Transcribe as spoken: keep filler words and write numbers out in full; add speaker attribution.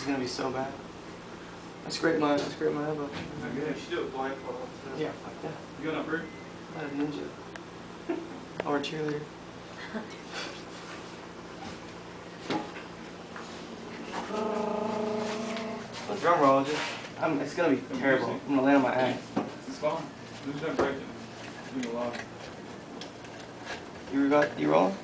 Speaker 1: is gonna be so bad. I scraped my, I scraped my elbow.
Speaker 2: Not good. You should do it blindfolded.
Speaker 1: Yeah, fuck that.
Speaker 2: You going up first?
Speaker 1: Not a ninja. Or a cheerleader. A drum roll, just, I'm, it's gonna be terrible. I'm gonna land on my ass.
Speaker 2: It's fine. Just don't break it. It's doing a lot.
Speaker 1: You got, you rolling?